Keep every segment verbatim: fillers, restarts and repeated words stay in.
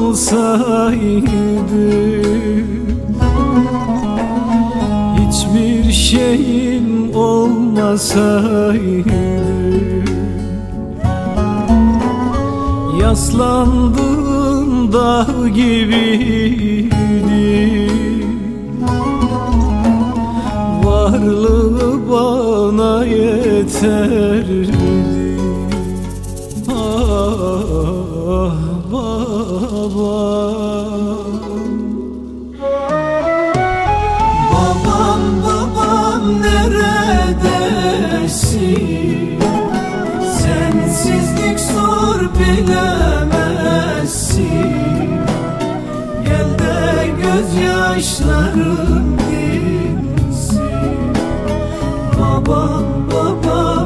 olsaydı, hiçbir şeyim olmasaydı, yaslandığım dağ gibiydi, varlığı bana yeterdi. Ah baba, babam babam neredesin? Sensizlik zor bilemezsin. Gel de gözyaşlarım dinsin. Babam babam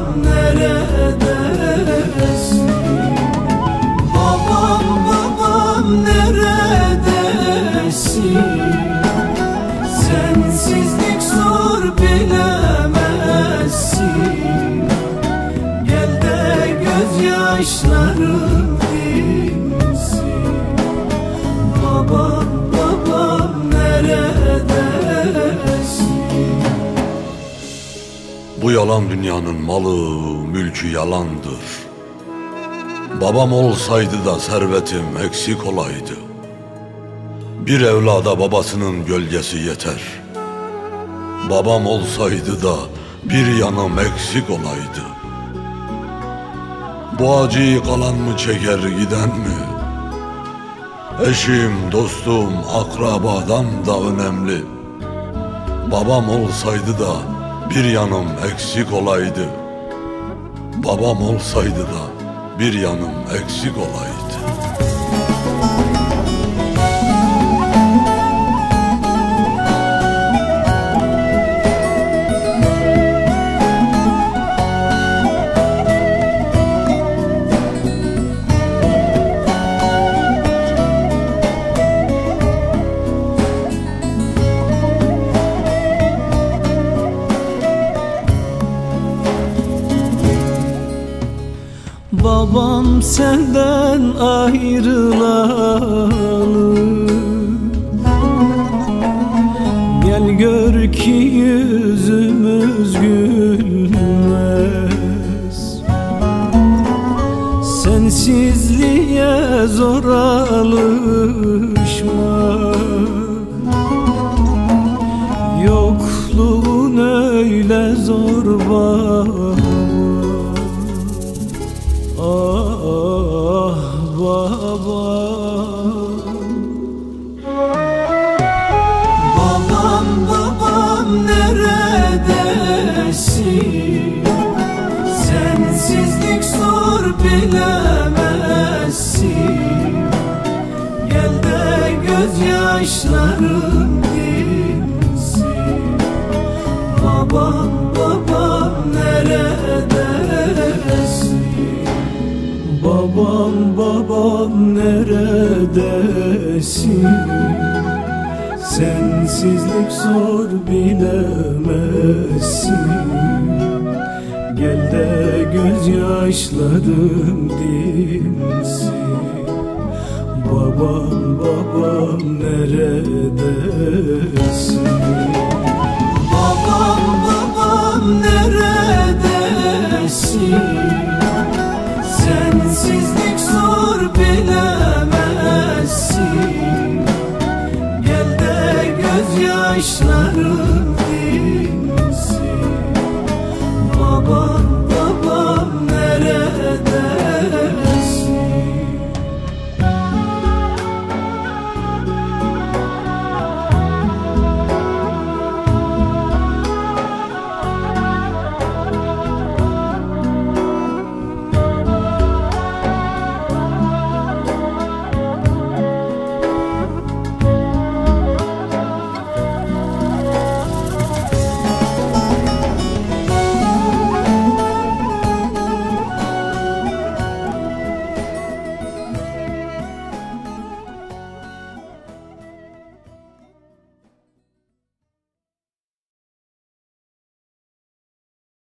neredesin? Babam babam neredesin? Sensizlik zor bilemezsin. Gel de gözyaşlarım dinsin. Babam babam neredesin? Bu yalan dünyanın malı, mülkü yalandır. Babam olsaydı da servetim eksik olaydı. Bir evlada babasının gölgesi yeter. Babam olsaydı da bir yanım eksik olaydı. Bu acıyı kalan mı çeker giden mi? Eşim, dostum, akrabadan da önemli. Babam olsaydı da bir yanım eksik olaydı. Babam olsaydı da bir yanım eksik olaydı. babam senden ayrılalı, gel gör ki yüzümüz gülmez. Sensizliğe zor alışmak, yokluğun öyle zor baba. Ah baba, babam babam neredesin? Sensizlik zor bilemezsin. Gel de gözyaşlarım dinsin. Babam babam neredesin? babam babam neredesin? Sensizlik zor bilemezsin. Gel de gözyaşlarım dinsin. Babam babam neredesin? Babam babam